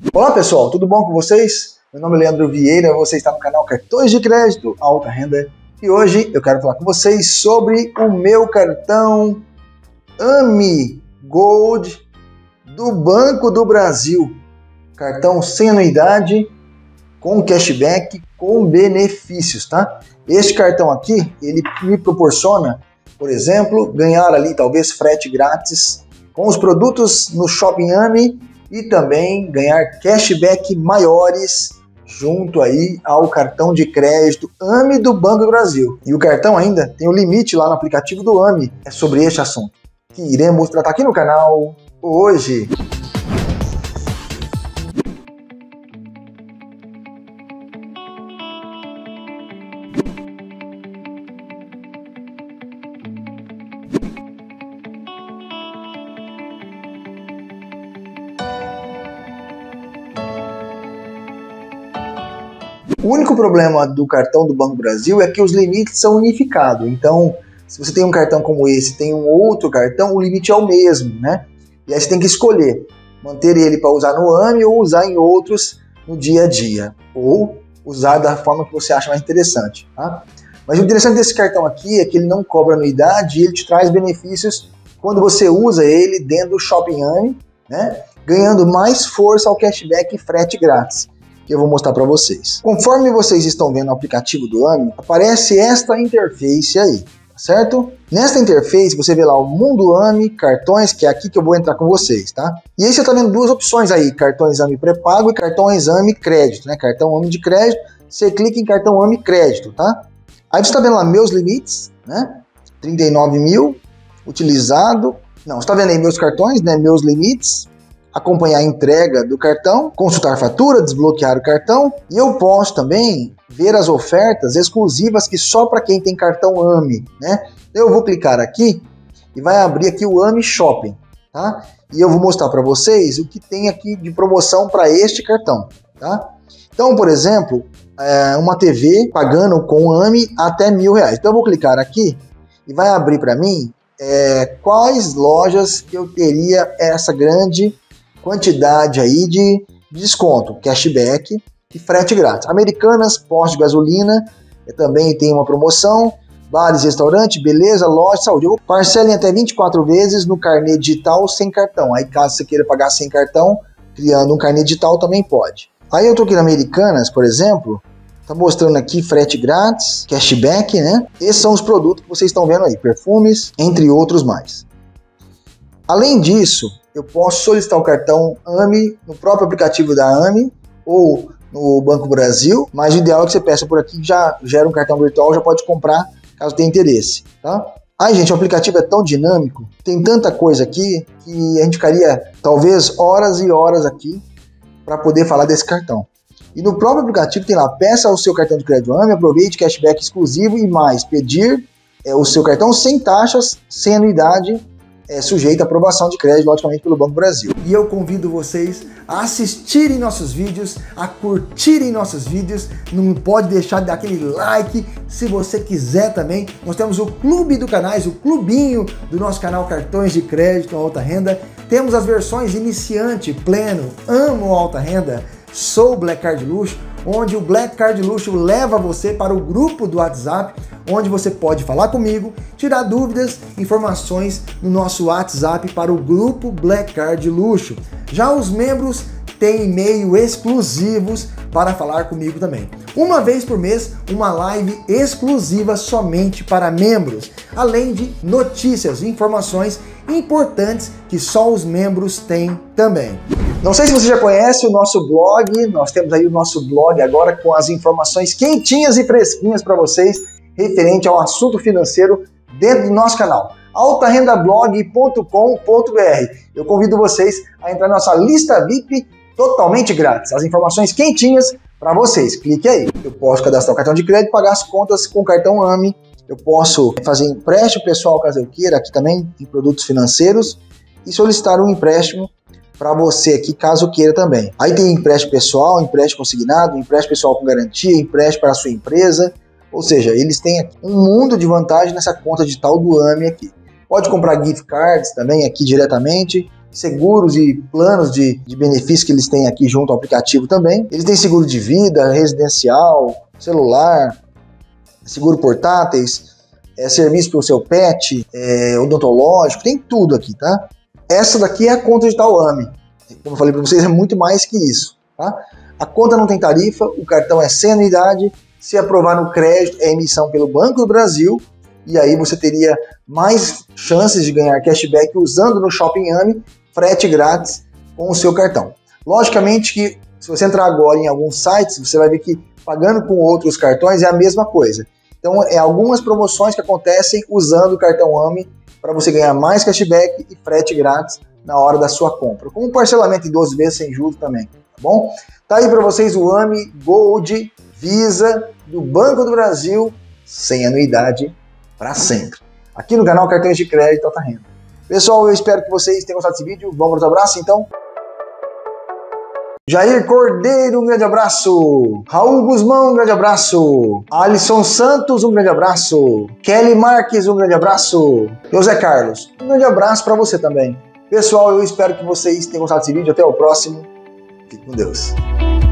Olá pessoal, tudo bom com vocês? Meu nome é Leandro Vieira, você está no canal Cartões de Crédito Alta Renda e hoje eu quero falar com vocês sobre o meu cartão AMI Gold do Banco do Brasil. Cartão sem anuidade, com cashback, com benefícios, tá? Este cartão aqui, ele me proporciona, por exemplo, ganhar ali talvez frete grátis com os produtos no Shopping AMI e também ganhar cashback maiores junto aí ao cartão de crédito AMI do Banco do Brasil. E o cartão ainda tem o limite lá no aplicativo do AMI. É sobre este assunto que iremos tratar aqui no canal hoje. O único problema do cartão do Banco do Brasil é que os limites são unificados. Então, se você tem um cartão como esse, tem um outro cartão, o limite é o mesmo, né? E aí você tem que escolher, manter ele para usar no AMI ou usar em outros no dia a dia. Ou usar da forma que você acha mais interessante, tá? Mas o interessante desse cartão aqui é que ele não cobra anuidade e ele te traz benefícios quando você usa ele dentro do Shopping AMI, né? Ganhando mais força ao cashback e frete grátis, que eu vou mostrar para vocês. Conforme vocês estão vendo no aplicativo do AMI, aparece esta interface aí, tá certo? Nesta interface você vê lá o Mundo AMI, cartões, que é aqui que eu vou entrar com vocês, tá? E aí você tá vendo duas opções aí, cartões AMI pré-pago e cartões AMI crédito, né? Cartão AMI de crédito, você clica em cartão AMI crédito, tá? Aí você tá vendo lá meus limites, né? 39 mil, utilizado, não, você tá vendo aí meus cartões, né? Meus limites, acompanhar a entrega do cartão, consultar a fatura, desbloquear o cartão e eu posso também ver as ofertas exclusivas que só para quem tem cartão AMI, né? Eu vou clicar aqui e vai abrir aqui o AMI Shopping, tá? E eu vou mostrar para vocês o que tem aqui de promoção para este cartão, tá? Então, por exemplo, uma TV pagando com AMI até R$1.000. Então eu vou clicar aqui e vai abrir para mim quais lojas que eu teria essa grande quantidade aí de desconto, cashback e frete grátis. Americanas, posto de gasolina, também tem uma promoção, bares, restaurante, beleza, loja, saúde. Parcelem até 24 vezes no carnê digital sem cartão. Aí caso você queira pagar sem cartão, criando um carnê digital também pode. Aí eu tô aqui na Americanas, por exemplo, tá mostrando aqui frete grátis, cashback, né? Esses são os produtos que vocês estão vendo aí, perfumes, entre outros mais. Além disso, eu posso solicitar o cartão AMI no próprio aplicativo da AMI ou no Banco Brasil, mas o ideal é que você peça por aqui, já gera um cartão virtual, já pode comprar caso tenha interesse, tá? Aí, gente, o aplicativo é tão dinâmico, tem tanta coisa aqui, que a gente ficaria talvez horas e horas aqui para poder falar desse cartão. E no próprio aplicativo tem lá, peça o seu cartão de crédito AMI, aproveite cashback exclusivo e mais, pedir o seu cartão sem taxas, sem anuidade, sujeito à aprovação de crédito, logicamente, pelo Banco do Brasil. E eu convido vocês a assistirem nossos vídeos, a curtirem nossos vídeos, não pode deixar de dar aquele like, se você quiser também. Nós temos o clube do canais, o clubinho do nosso canal Cartões de Crédito Alta Renda. Temos as versões iniciante, pleno, amo alta renda, sou Black Card Luxo, onde o Black Card Luxo leva você para o grupo do WhatsApp, onde você pode falar comigo, tirar dúvidas, informações no nosso WhatsApp para o grupo Black Card Luxo. Já os membros têm e-mail exclusivos para falar comigo também. Uma vez por mês, uma live exclusiva somente para membros, além de notícias e informações importantes que só os membros têm também. Não sei se você já conhece o nosso blog, nós temos aí o nosso blog agora com as informações quentinhas e fresquinhas para vocês referente ao assunto financeiro dentro do nosso canal, altarendablog.com.br. Eu convido vocês a entrar na nossa lista VIP totalmente grátis, as informações quentinhas para vocês. Clique aí. Eu posso cadastrar o cartão de crédito, pagar as contas com o cartão AMI, eu posso fazer empréstimo pessoal caso eu queira, aqui também em produtos financeiros, e solicitar um empréstimo para você aqui, caso queira também. Aí tem empréstimo pessoal, empréstimo consignado, empréstimo pessoal com garantia, empréstimo para a sua empresa. Ou seja, eles têm um mundo de vantagem nessa conta digital do AMI aqui. Pode comprar gift cards também aqui diretamente, seguros e planos de benefícios que eles têm aqui junto ao aplicativo também. Eles têm seguro de vida, residencial, celular, seguro portáteis, serviço para o seu pet, odontológico, tem tudo aqui, tá? Essa daqui é a conta digital AME. Como eu falei para vocês, é muito mais que isso, tá? A conta não tem tarifa, o cartão é sem anuidade, se aprovar no crédito é emissão pelo Banco do Brasil, e aí você teria mais chances de ganhar cashback usando no Shopping AME, frete grátis com o seu cartão. Logicamente que se você entrar agora em alguns sites, você vai ver que pagando com outros cartões é a mesma coisa. Então, algumas promoções que acontecem usando o cartão AME para você ganhar mais cashback e frete grátis na hora da sua compra. Com um parcelamento em 12 vezes sem juros também, tá bom? Tá aí para vocês o AME Gold Visa do Banco do Brasil, sem anuidade para sempre. Aqui no canal Cartões de Crédito Alta Renda. Pessoal, eu espero que vocês tenham gostado desse vídeo. Vamos para os abraços, então? Jair Cordeiro, um grande abraço. Raul Guzmão, um grande abraço. Alisson Santos, um grande abraço. Kelly Marques, um grande abraço. José Carlos, um grande abraço para você também. Pessoal, eu espero que vocês tenham gostado desse vídeo. Até o próximo. Fique com Deus.